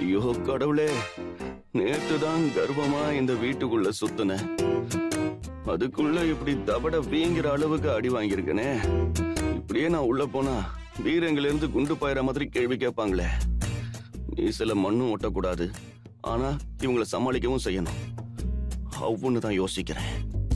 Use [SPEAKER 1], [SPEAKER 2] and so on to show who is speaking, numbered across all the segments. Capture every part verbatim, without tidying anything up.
[SPEAKER 1] ஐயோ கடவுளே, நேத்துதான் கர்வமா இந்த வீட்டுக்குள்ள சுத்தின, அதுக்குள்ள இப்படி தபட வீங்கிற அளவுக்கு அடி வாங்கியிருக்கனே. இப்படியே நான் உள்ள போனா வீரங்கள இருந்து குண்டு பாயிற மாதிரி கேள்வி கேட்பாங்களே. மீசல மண்ணும் ஒட்டக்கூடாது, ஆனா இவங்களை சமாளிக்கவும் செய்யணும். அவ்வொன்னு தான் யோசிக்கிறேன்.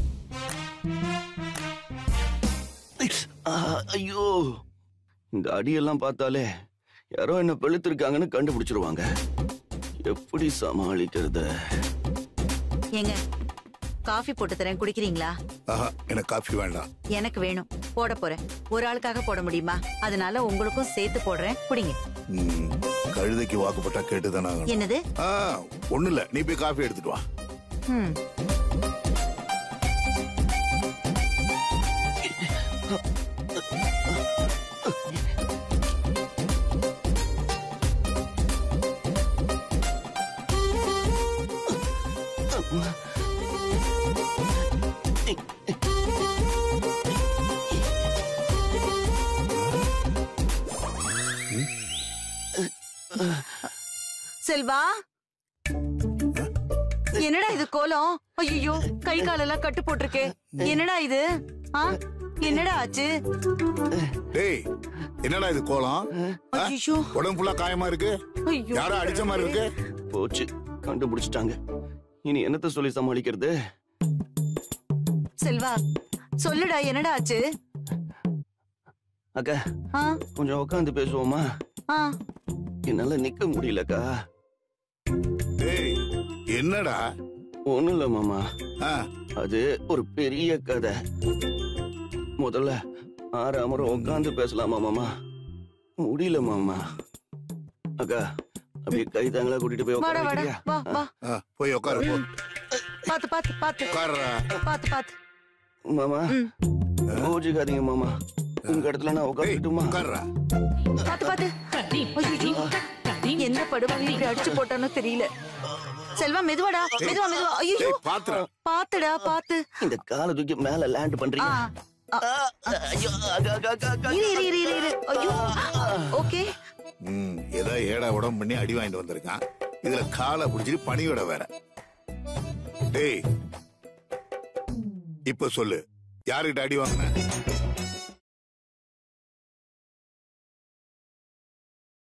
[SPEAKER 1] ஐயோ, இந்த அடியெல்லாம் பார்த்தாலே யாரோ என்ன பெழுத்திருக்காங்கன்னு கண்டுபிடிச்சிருவாங்க. எப்படி சமாளிக்கிறது?
[SPEAKER 2] ஏங்க, காஃபி போட்டு தரேன், குடிக்கிறீங்களா?
[SPEAKER 3] எனக்கு காஃபி வேண்டாம்.
[SPEAKER 2] எனக்கு வேணும். போட போறேன். ஒரு ஆளுக்காக போட முடியுமா? அதனால உங்களுக்கும் சேர்த்து போடுறேன், குடிங்க.
[SPEAKER 3] கழுதைக்கு வாக்குப்பட்டா கேட்டுதானா?
[SPEAKER 2] என்னது?
[SPEAKER 3] ஒண்ணு இல்ல, நீ போய் காஃபி எடுத்துட்டு வா.
[SPEAKER 2] ம். செல்வா, என்னடா இது கோலம்? ஐயோ, கை காலெல்லாம் கட்டு போட்டிருக்கே. என்னடா இது? என்னடா ஆச்சு?
[SPEAKER 3] டேய், என்னடா இது கோலம்?
[SPEAKER 2] ஐயோ,
[SPEAKER 3] உடம்பு ஃபுல்லா காயமா இருக்கு. யாரோ அடிச்ச மாதிரி இருக்கு.
[SPEAKER 1] போச்சு, கண்டுபிடிச்சிட்டாங்க. இனி என்னத்த சொல்லி சமாளிக்கிறது?
[SPEAKER 2] செல்வா, சொல்லுடா, என்னடா ஆச்சு?
[SPEAKER 1] அக்கா, கொஞ்சம் உட்காந்து பேசுவோமா? என்னால நிக்க முடியலக்கா.
[SPEAKER 3] என்னடா?
[SPEAKER 1] ஒண்ணும் இல்ல மாமா, அது ஒரு பெரிய கதை. முதல்ல ஆறாமரம் உட்காந்து பேசலாமா மாமா? முடியல மாமா. அக்கா, அப்படியே கை தாங்களா கூட்டிட்டு போய் உட்காருறியா?
[SPEAKER 3] போய் உட்காரு.
[SPEAKER 2] பாத்து பாத்து பாத்து பாத்து பாத்து.
[SPEAKER 1] மாமா கோச்சுக்காதீங்க மாமா, உங்க இடத்துல நான் உட்காந்துட்டுமா?
[SPEAKER 2] பாத்து பாத்து. என்ன படுவாங்க இப்படி அடிச்சு போட்டானோ தெரியல. செல்வா, மெதுவாடா, மெதுவா மெதுவா. ஐயோ, பாத்துடா பாத்து.
[SPEAKER 1] இந்த கால தூக்கி மேல லேண்ட் பண்றீங்க.
[SPEAKER 2] இரு இரு இரு இரு. ஐயோ, ஓகே.
[SPEAKER 3] ம், ஏதோ ஏடா உடம்பு பண்ணி அடி வாங்கிட்டு வந்திருக்கான். இதுல காலை புடிச்சிட்டு பணியோட வேற. டேய், இப்ப சொல்லு, யாருகிட்ட அடி வாங்கின?